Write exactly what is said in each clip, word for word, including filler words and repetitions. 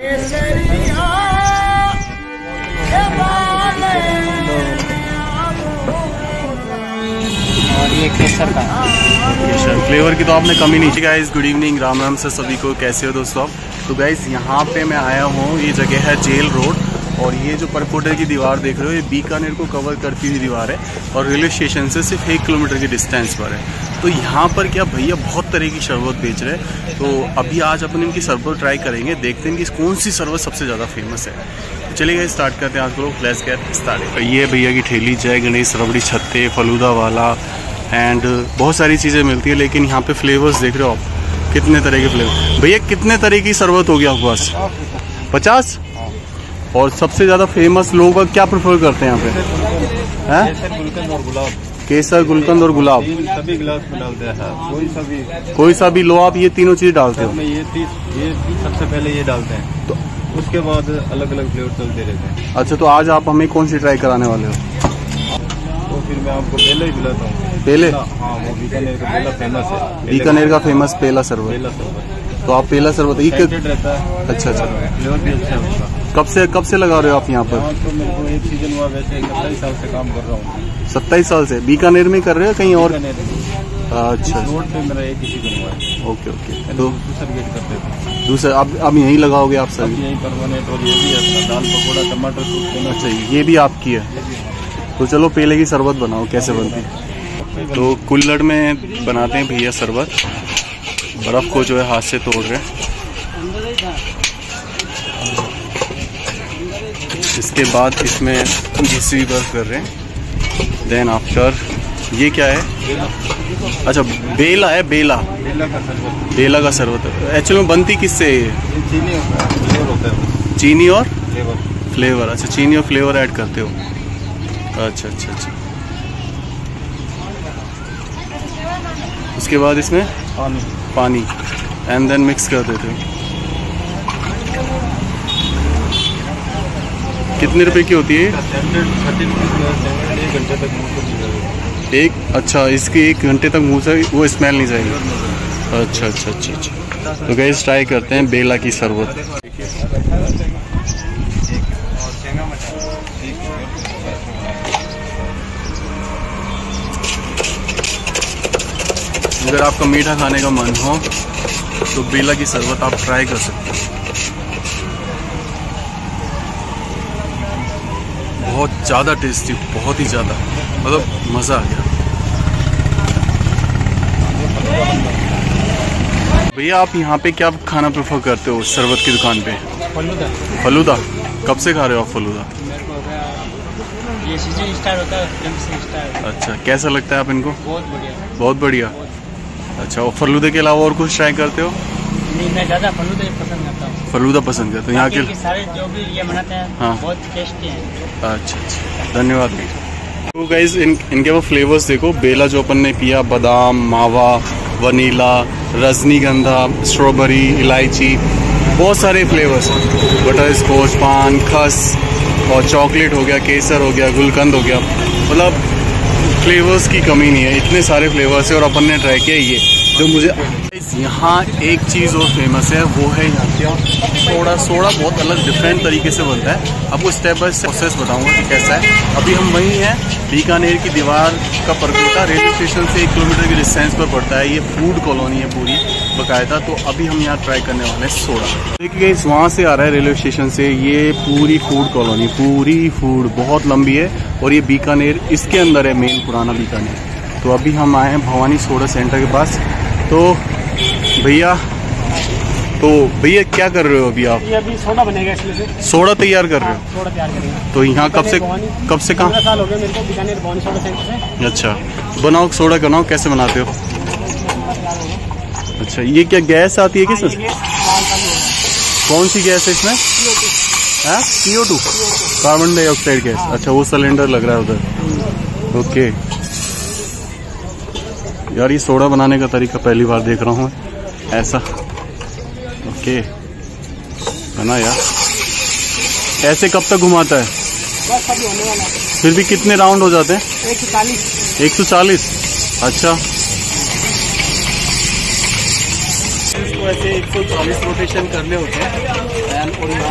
और ये केसर का फ्लेवर की तो आपने कमी नहीं की। Guys good evening, Ram Ram से सभी को। कैसे हो दोस्तों आप? तो गाइस यहाँ पे मैं आया हूँ, ये जगह है जेल रोड, और ये जो परकोटे की दीवार देख रहे हो ये बीकानेर को कवर करती हुई दीवार है और रेलवे स्टेशन से सिर्फ एक किलोमीटर की डिस्टेंस पर है। तो यहाँ पर क्या भैया बहुत तरह की शरबत बेच रहे हैं। तो अभी आज अपन इनकी शरबत ट्राई करेंगे, देखते हैं कि कौन सी शरबत सबसे ज़्यादा फेमस है। तो चलिए स्टार्ट करते हैं आज को। Let's get started. ये भैया की ठेली जय गणेश रबड़ी छत्ते फलूदा वाला एंड बहुत सारी चीज़ें मिलती है। लेकिन यहाँ पे फ्लेवर्स देख रहे हो आप, कितने तरह के फ्लेवर। भैया कितने तरह की शरबत होगी आपके पास? पचास। और सबसे ज़्यादा फेमस लोग क्या प्रेफर करते हैं यहाँ पे? हैं? गुलकंद और गुलाब। केसर, गुलकंद और गुलाब सभी गिलास में डालते हैं। कोई सा भी कोई सा भी लो आप, ये तीनों चीज़ डालते हो? ये ये सबसे पहले ये डालते हैं, तो उसके बाद अलग अलग फ्लेवर चलते रहते हैं। अच्छा, तो आज आप हमें कौन सी ट्राई कराने वाले हो? तो फिर मैं आपको पहले ही बुलाता हूँ। पहले? हाँ, वो बीकानेर का पहला फेमस है। बीकानेर का फेमस पहला शरबत। पहला शरबत। तो आप पहला शरबत ये रहता है। अच्छा अच्छा, फ्लेवर भी अच्छा है उसका। कब से कब से लगा रहे हो आप यहाँ पर? हाँ, तो मेरे को एक सीजन हुआ, वैसे सत्ताईस साल से काम कर रहा हूँ। सत्ताईस साल से बीकानेर में कर रहे हो कहीं और? अच्छा, रोड पे मेरा एक ही सीजन हुआ है। Okay okay. तो दूसरा गेट करते थे। दूसरा अब अब यहीं लगाओगे आप सर? यहीं परमानेंट। और ये भी अपना दाल पकौड़ा टमाटर सूप। अच्छा, ये भी आपकी है। तो चलो पहले की शरबत बनाओ, कैसे बनती है? तो कुल्हड़ में बनाते हैं भैया शरबत। बर्फ़ को जो है हाथ से तोड़ रहे हैं। इसके बाद इसमें घिसी बर्फ कर रहे हैं। देन आफ्टर ये क्या है? अच्छा, बेला है। बेला बेला का शरबत। बेला का शरबत एक्चुअली में बनती किससे है? चीनी होता है। चीनी और फ्लेवर। फ्लेवर। अच्छा, चीनी और फ्लेवर ऐड करते हो। अच्छा अच्छा अच्छा। उसके बाद इसमें पानी पानी एंड देन मिक्स कर देते हो। कितने रुपए की होती है? एक घंटे तक मुँह एक। अच्छा, इसके एक घंटे तक मुँह से वो स्मेल नहीं जाएगी। अच्छा अच्छा अच्छा अच्छा। तो गाइस ट्राई करते हैं बेला की शरबत। अगर आपका मीठा खाने का मन हो तो बेला की शरबत आप ट्राई कर सकते हैं। बहुत ज़्यादा टेस्टी, बहुत ही ज़्यादा, मतलब मज़ा आ गया। भैया आप यहाँ पे क्या खाना प्रेफर करते हो शरबत की दुकान पे? फलूदा। फलूदा कब से खा रहे हो आप फलूदा? ये सीजन स्टार्ट होता है, जब से स्टार्ट। अच्छा, कैसा लगता है आप इनको? बहुत बढ़िया। बहुत बढ़िया। अच्छा, और फलूदे के अलावा और कुछ ट्राई करते हो? नहीं, मैं ज़्यादा फलूदा ही पसंद करता हूँ। फलूदा पसंद करते हो? यहाँ के सारे जो भी ये बनाते हैं हाँ, बहुत टेस्टी हैं। अच्छा अच्छा, धन्यवाद। तो गाइज इन इनके वो फ्लेवर्स देखो। बेला जो अपन ने पिया, बादाम, मावा, वनीला, रजनीगंधा, स्ट्रॉबेरी, इलायची, बहुत सारे फ्लेवर्स हैं। बटर स्कॉच, पान, खस और चॉकलेट हो गया, केसर हो गया, गुलकंद हो गया, मतलब फ्लेवर्स की कमी नहीं है। इतने सारे फ्लेवर्स है और अपन ने ट्राई किया ये जो मुझे। यहाँ एक चीज़ और फेमस है, वो है यहाँ का सोडा। सोडा बहुत अलग डिफरेंट तरीके से बनता है। आपको स्टेप बाय स्टेप प्रोसेस बताऊंगा कि कैसा है। अभी हम वहीं हैं, बीकानेर की दीवार का परकोटा रेलवे स्टेशन से एक किलोमीटर की डिस्टेंस पर पड़ता है। ये फूड कॉलोनी है पूरी बाकायदा। तो अभी हम यहाँ ट्राई करने वाले हैं सोडा। देखिए इस वहाँ से आ रहा है रेलवे स्टेशन से, ये पूरी फूड कॉलोनी, पूरी फूड बहुत लंबी है और ये बीकानेर इसके अंदर है, मेन पुराना बीकानेर। तो अभी हम आए हैं भवानी सोडा सेंटर के पास। तो भैया तो भैया क्या कर रहे हो अभी आप? ये अभी सोडा बनेगा, इसमें से सोडा तैयार कर रहे हो? सोडा तैयार करेंगे। तो यहाँ कब से कब से कहाँ? साल हो गए मेरे को बीकानेर भवानी सोडा सेंटर से। अच्छा, बनाओ सोडा, बनाओ, कैसे बनाते हो? अच्छा, ये क्या गैस आती है? किस कौन सी गैस है इसमें? C O two, carbon dioxide gas. अच्छा, वो सिलेंडर लग रहा है उधर। ओके यार, ये सोडा बनाने का तरीका पहली बार देख रहा हूँ ऐसा। ओके, बना यार। ऐसे कब तक घुमाता है? बस अभी होने वाला है। फिर भी कितने राउंड हो जाते हैं? एक सौ चालीस। एक सौ चालीस। अच्छा, इसको ऐसे एक सौ चालीस रोटेशन करने होते हैं। और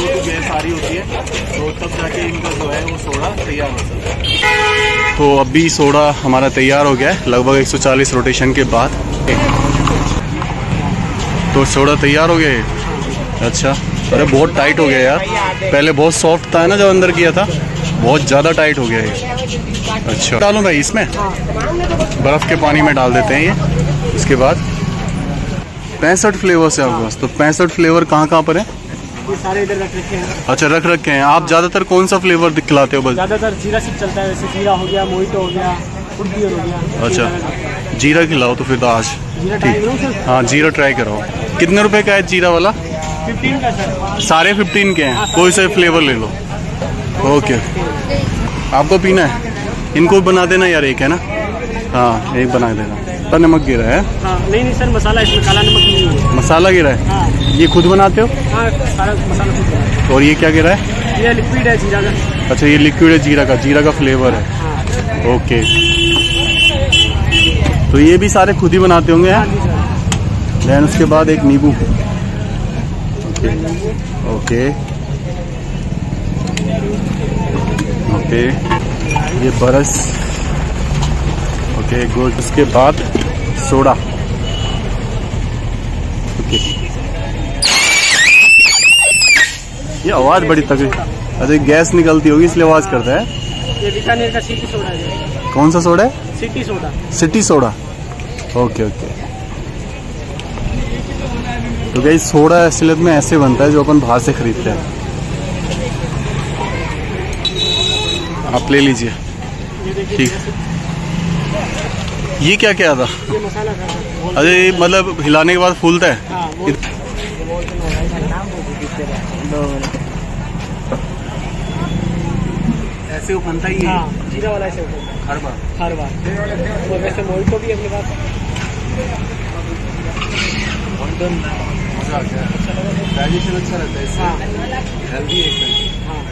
फ्लो टू गैस आ रही होती है, तो तब जाके इनका जो है वो सोडा तैयार होता है। तो अभी सोडा हमारा तैयार हो गया है लगभग एक सौ चालीस रोटेशन के बाद। तो सोडा तैयार हो गया है। अच्छा, अरे बहुत टाइट हो गया यार, पहले बहुत सॉफ्ट था ना जब अंदर किया था, बहुत ज़्यादा टाइट हो गया है। अच्छा, डालूं भाई इसमें, बर्फ़ के पानी में डाल देते हैं ये। उसके बाद पैंसठ फ्लेवर्स है आपके पास, तो पैंसठ फ्लेवर कहाँ कहाँ पर है? ये सारे इधर रख रखे हैं। अच्छा, रख रखे हैं। आप ज़्यादातर कौन सा फ्लेवर दिखलाते हो? बस ज़्यादातर जीरा सिर्फ चलता है, जैसे जीरा हो गया, मोहितो हो गया, फूड बियर हो गया। अच्छा, जीरा खिलाओ तो फिर तो आज जीरा ट्राई करो सर। हाँ, जीरा ट्राई कराओ। कितने रुपए का है जीरा वाला? फिफ्टीन का सर। सारे फिफ्टीन के हैं, कोई सा फ्लेवर ले लो। ओके, आपको पीना है? इनको बना देना यार, एक है ना? हाँ, एक बना देना। पर नमक गिरा है? हाँ, नहीं नहीं सर, मसाला इसमें काला नमक नहीं है। मसाला गिरा है? हाँ। ये खुद बनाते हो? हाँ, सारा मसाला खुद बनाते हैं। और ये क्या गिरा है? ये लिक्विड है जीरा का। अच्छा, ये लिक्विड है जीरा का, जीरा का फ्लेवर है। हाँ। ओके, तो ये भी सारे खुद ही बनाते होंगे? हाँ जी सर। देन उसके बाद एक नींबू। ओके ओके ओके, ये बरस। Okay good. उसके बाद सोडा। ओके, ये आवाज बड़ी तगड़ी। अच्छा, गैस निकलती होगी इसलिए आवाज करता है। ये बीकानेर का सिटी सोडा है। कौन सा सोडा है? City soda. City soda. Okay okay. तो गाइस, सोडा असलियत में ऐसे बनता है जो अपन बाहर से खरीदते हैं। आप ले लीजिए। ठीक। ये क्या क्या था? ये मसाला था। अरे ये मतलब हिलाने के बाद फूलता है? हाँ, वो ऐसे वो बनता ही है। हाँ, जीरा वाला ऐसे होता है हर बार। हर बार। और वैसे मोहितो भी अपने पास। मजा आ गया, डाइजेशन अच्छा रहता है इससे। हाँ। हेल्दी एकदम। हाँ।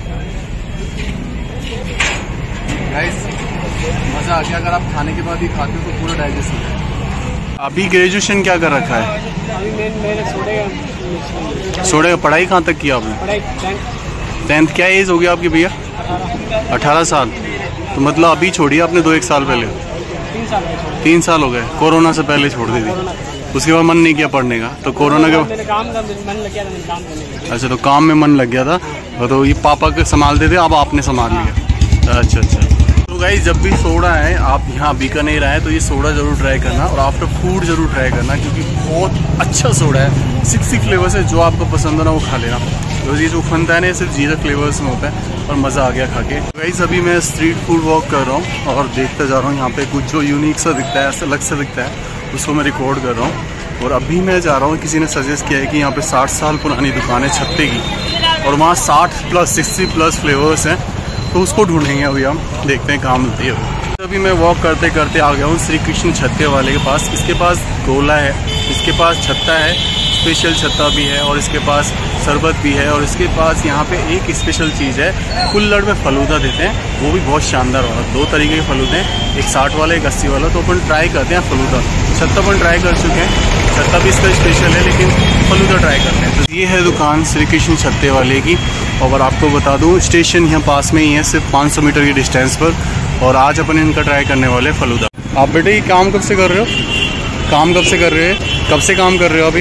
गाइस, मजा आ गया। अगर आप खाने के बाद ही खाते हो तो पूरा डाइजेस्ट हो जाए। अभी ग्रेजुएशन क्या कर रखा है? अभी मैं मैंने सोडे सोडे का पढ़ाई कहाँ तक किया आपने? पढ़ाई टेंथ। टेंथ। क्या एज हो गया आपकी भैया? अठारह। अठारह साल। तो मतलब अभी छोड़ी आपने दो एक साल पहले? तीन साल हो गए। तीन साल हो गए। कोरोना से पहले छोड़ दी थी, उसके बाद मन नहीं किया पढ़ने का? तो कोरोना के मैंने काम का मन लग गया था, मैंने काम करने लगा। अच्छा, तो काम में मन लग गया था, तो ये पापा के संभालते थे, अब आपने संभाल लिया। अच्छा अच्छा। तो गाइस, जब भी सोडा है, आप यहाँ बीकानेर आए तो ये सोडा जरूर ट्राई करना, और आफ्टर फूड जरूर ट्राई करना, क्योंकि बहुत अच्छा सोडा है। सिक्सटी फ्लेवर्स है, जो आपको पसंद हो ना वो खा लेना। तो ये जो फनता है ना, सिर्फ जीरा फ्लेवर्स में होता है, और मज़ा आ गया खा के। गाइस, अभी मैं स्ट्रीट फूड वॉक कर रहा हूँ और देखते जा रहा हूँ यहाँ पे कुछ जो यूनिक सा दिखता है, ऐसा अलग सा दिखता है, उसको मैं रिकॉर्ड कर रहा हूँ। और अभी मैं जा रहा हूँ, किसी ने सजेस्ट किया है कि यहाँ पे साठ साल पुरानी दुकान है छत्ते की, और वहाँ साठ प्लस सिक्सटी प्लस फ्लेवर्स हैं, तो उसको ढूंढेंगे अभी हम, देखते हैं कहाँ मिलती है। तो अभी मैं वॉक करते करते आ गया हूँ श्री कृष्ण छत्ते वाले के पास। इसके पास गोला है, इसके पास छत्ता है, स्पेशल छत्ता भी है, और इसके पास शरबत भी है, और इसके पास यहाँ पे एक स्पेशल चीज़ है, कुल्हड़ में फलूदा देते हैं, वो भी बहुत शानदार वाला। दो तरीके के फलूदे हैं, एक साठ वाला एक अस्सी वाला। तो अपन ट्राई करते हैं फलूदा। छत्ता अपन ट्राई कर चुके हैं, छत्ता भी इसका स्पेशल है, लेकिन फलूदा ट्राई करते हैं। तो ये है दुकान श्री कृष्ण छत्ते वाले की, और आपको बता दूँ स्टेशन यहाँ पास में ही है, सिर्फ पाँच सौ मीटर की डिस्टेंस पर। और आज अपन इनका ट्राई करने वाले फलूदा। आप बेटे ये काम कब से कर रहे हो? काम कब से कर रहे हो? कब से काम कर रहे हो आप? ये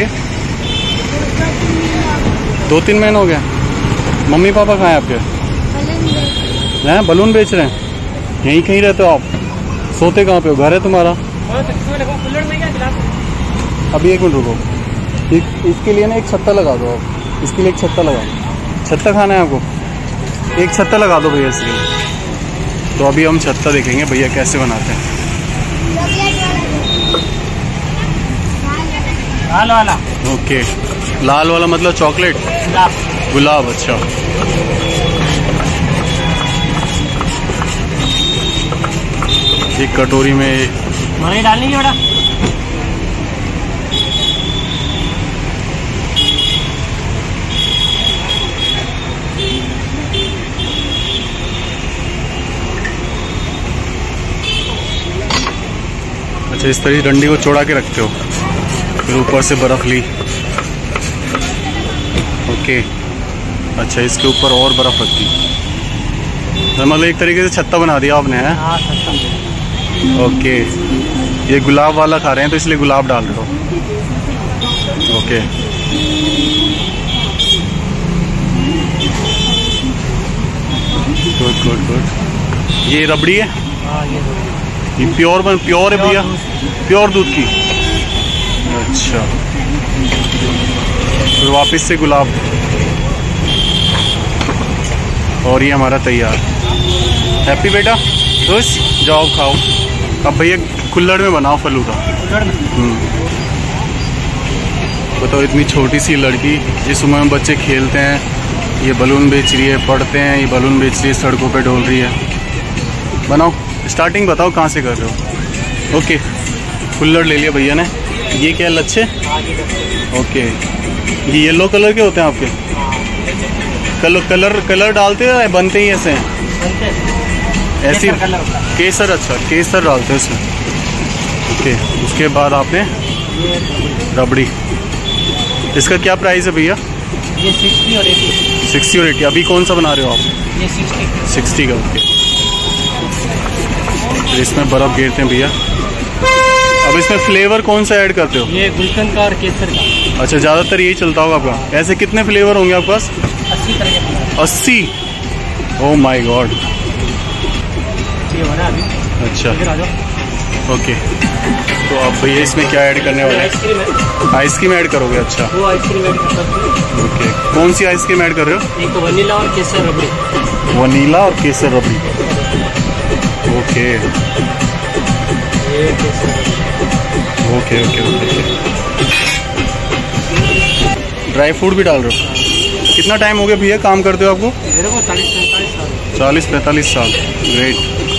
दो तीन महीने हो गया। मम्मी पापा कहाँ हैं आपके? हैं बलून बेच रहे हैं? यहीं कहीं रहते हो आप? सोते कहाँ पे हो? घर है तुम्हारा? अभी एक मिनट रुको, इस, इसके लिए ना एक छत्ता लगा दो आप, इसके लिए एक छत्ता लगा। छत्ता खाना है आपको? एक छत्ता लगा दो भैया इसके लिए। तो अभी हम छत्ता देखेंगे भैया कैसे बनाते हैं। लाल वाला। ओके, लाल वाला मतलब चॉकलेट? गुलाब। गुलाब, अच्छा। एक कटोरी में मलाई डालनी है बेटा। अच्छा, इस तरह डंडी को चौड़ा के रखते हो, फिर ऊपर से बर्फ ली। ओके, अच्छा, इसके ऊपर और बर्फ़ रखती, तो मतलब एक तरीके से छत्ता बना दिया आपने, है? हाँ सस्ता। ओके, ये गुलाब वाला खा रहे हैं तो इसलिए गुलाब डाल रहे हो। Okay, good good good. ये रबड़ी है? हाँ ये ये प्योर बन प्योर है भैया? प्योर दूध की। अच्छा, फिर वापस से गुलाब, और ये हमारा तैयार। हैप्पी बेटा, खुश जाओ खाओ। अब भैया कुल्हड़ में बनाओ फलूदा। बताओ, इतनी छोटी सी लड़की, इस उम्र में बच्चे खेलते हैं, ये बलून बेच रही है, पढ़ते हैं, ये बलून बेच रही है, सड़कों पे डोल रही है। बनाओ, स्टार्टिंग बताओ कहाँ से कर रहे हो। ओके, कुल्हड़ ले लिया भैया ने। ये क्या लच्छे? ओके, ये येलो कलर के होते हैं आपके? कलर कलर कलर डालते हैं या बनते ही ऐसे हैं? ऐसी केसर। अच्छा, केसर डालते हैं इसमें। ओके, उसके बाद आपने रबड़ी। इसका क्या प्राइस है भैया? ये सिक्सटी और एटी। सिक्सटी और एटी। अभी कौन सा बना रहे हो आप? ये सिक्सटी। सिक्सटी का। ओके, तो इसमें बर्फ़ गिरते हैं भैया। अब इसमें फ्लेवर कौन सा ऐड करते हो? ये गुलकंद का और केसर का। अच्छा, ज़्यादातर यही चलता होगा आपका। ऐसे कितने फ्लेवर होंगे आपके पास? अस्सी तरह के फ्लेवर। अस्सी? Oh my god. ये हो रहा है अभी। अच्छा, इधर आ जाओ। ओके, तो अब भैया इसमें क्या ऐड करने वाले हैं? आइसक्रीम है। आइसक्रीम ऐड करोगे? अच्छा, वो आइसक्रीम ऐड कर सकते हो। ओके, कौन सी आइसक्रीम ऐड कर रहे हो? एक तो वनीला और केसर रबड़ी। वनीला और केसर रबड़ी। ओके ये केसर रबड़ी। Okay okay okay. Dry fruit भी डाल रहे हो? कितना टाइम हो गया भैया काम करते हो आपको? मेरे को चालीस पैंतालीस साल। चालीस पैंतालीस साल। ग्रेट।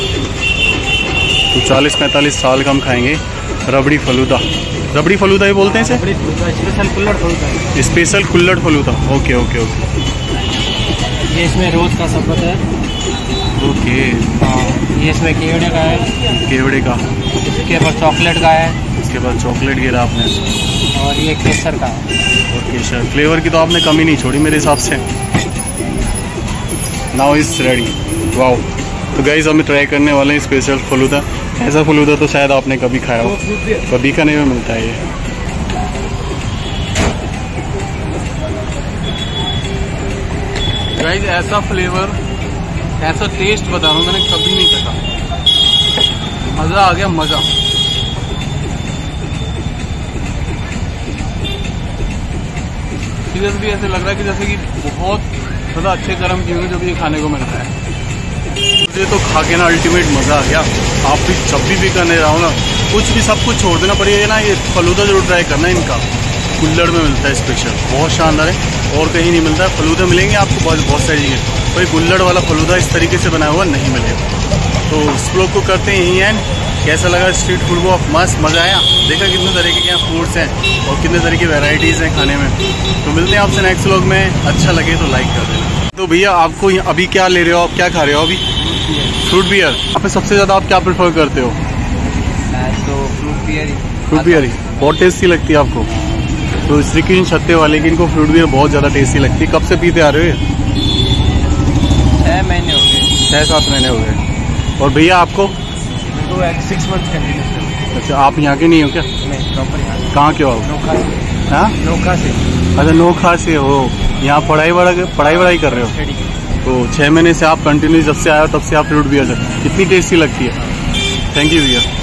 तो चालीस पैंतालीस साल का हम खाएंगे रबड़ी फलूदा। रबड़ी फलूदा ही बोलते हैं इसे? रबड़ी फलूदा, स्पेशल कुल्हड़ फलूदा। स्पेशल कुल्हड़ फलूदा। Okay okay okay. ये इसमें रोज का शरबत है। ओके, हाँ, ये इसमें केवड़े का है। केवड़े का। इसके बाद चॉकलेट का है। इसके बाद चॉकलेट गिरा आपने, और ये केसर का है। और केसर। फ्लेवर की तो आपने कमी नहीं छोड़ी मेरे हिसाब से। Now is ready. वाओ। तो गाइस हमें ट्राई करने वाले हैं स्पेशल फलूदा। ऐसा फलूदा तो शायद आपने कभी खाया हो, कभी खाने में मिलता है ये। गाइस ऐसा फ्लेवर, ऐसा टेस्ट बता रहा हूँ, मैंने कभी नहीं चखा। मज़ा आ गया, मज़ा। सीरियसली ऐसे लग रहा है कि जैसे कि बहुत ज़्यादा अच्छे गर्म किए हुए जब ये खाने को मिलता है। मुझे तो खा के ना अल्टीमेट मज़ा आ गया। आप भी जब भी भी करने रहो ना, कुछ भी सब कुछ छोड़ देना पड़ेगा ना। ये फलूदा जरूर ट्राई करना है, इनका कुल्हड़ में मिलता है स्पेशल, बहुत शानदार है, और कहीं नहीं मिलता है। फलूदे मिलेंगे आपको बहुत बहुत सारी चीज़ें, कोई कुल्हड़ वाला फलूदा इस तरीके से बनाया हुआ नहीं मिलेगा। तो इस ब्लॉग को करते हैं यहीं एंड। कैसा लगा स्ट्रीट फूड को? मस्त, मज़ा आया। देखा कितने तरीके के यहाँ फूड्स हैं और कितने तरह की वैरायटीज़ हैं खाने में। तो मिलते हैं आपसे नेक्स्ट व्लॉग में। अच्छा लगे तो लाइक कर देना। तो भैया आपको अभी क्या ले रहे हो, आप क्या खा रहे हो अभी? Fruit beer. यहाँ पे सबसे ज़्यादा आप क्या प्रेफर करते हो? तो फ्रूट बियर। फ्रूट बियर ही बहुत टेस्टी लगती है आपको? तो श्री कृष्ण छत्ते वाले की इनको फ्रूट बियर बहुत ज़्यादा टेस्टी लगती है। कब से पीते आ रहे हो? छः महीने हो गए। छः सात महीने हो गए। और भैया आपको? तो सिक्स मंथ कंटिन्यूस। अच्छा, आप यहाँ के नहीं हो क्या? नहीं, प्रॉपर यहाँ। कहाँ के हो आप? नोखा से। हाँ, नोखा से। अच्छा, नोखा से हो। यहाँ पढ़ाई वढ़ाई पढ़ाई वढ़ाई कर रहे हो? तो छः महीने से आप कंटिन्यू जब से आए हो तब से आप फ्रूट बियर। कितनी टेस्टी लगती है? थैंक यू भैया।